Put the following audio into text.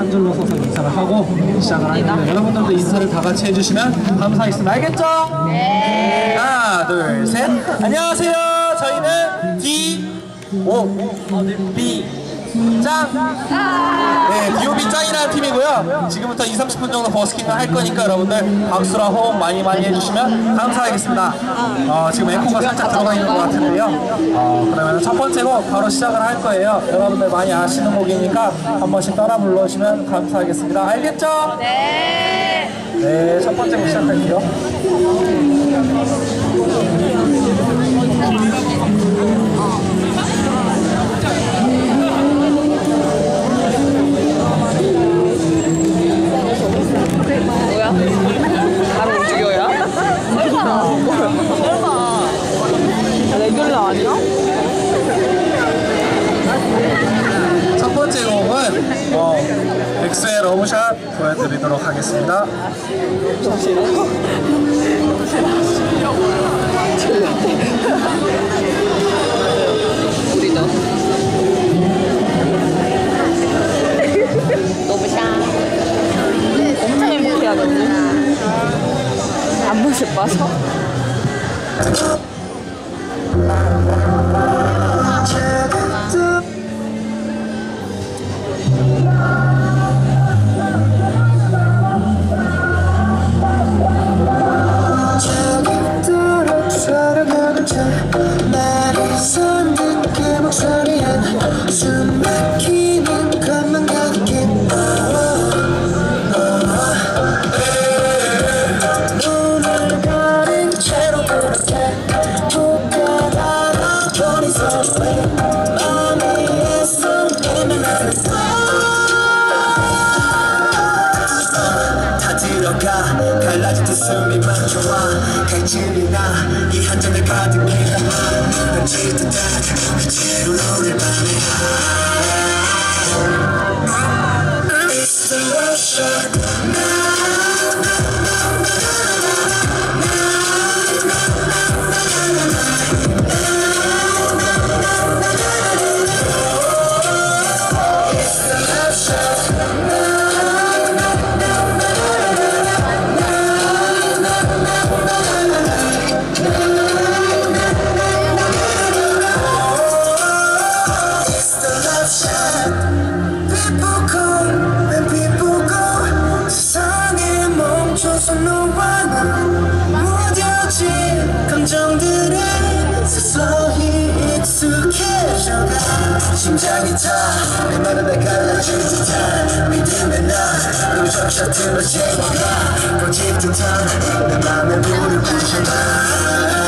한 줄로 서서 인사를 하고 시작을 하는데 여러분들도 인사를 다 같이 해주시면 감사하겠습니다. 알겠죠? 네. 하나, 둘, 셋. 안녕하세요. 저희는 D.O.B. 짱! 네, D.O.B. 짱이라는 팀이고요. 지금부터 20-30분 정도 버스킹을 할 거니까 여러분들 박수랑 호응 많이 감사하겠습니다. 지금 에코가 살짝 들어가 있는 것 같은데요. 그러면 첫 번째 곡 바로 시작을 할 거예요. 여러분들 많이 아시는 곡이니까 한 번씩 따라 불러주시면 감사하겠습니다. 알겠죠? 네. 네, 첫 번째 곡 시작할게요. 바로 움직여야? 설마 레귤러 아니야? 첫 번째 곡은 엑소의 러브샷 보여드리도록 하겠습니다. 우리도 러브샷 엄청 행복해하던데 안무실 봐서 갈라진 두 숨이만 좋아 갈증이나 이 한 잔을 가득히 담아 던질 듯한 그대로 너를 바래 It's the love shot 감정들에 서서히 익숙해져가 심장이 타내 말은 날 갈라줄 듯한 믿음의 날 그리고 적셔 들어 제거가 꺼질 듯한 내 맘에 불을 붙여놔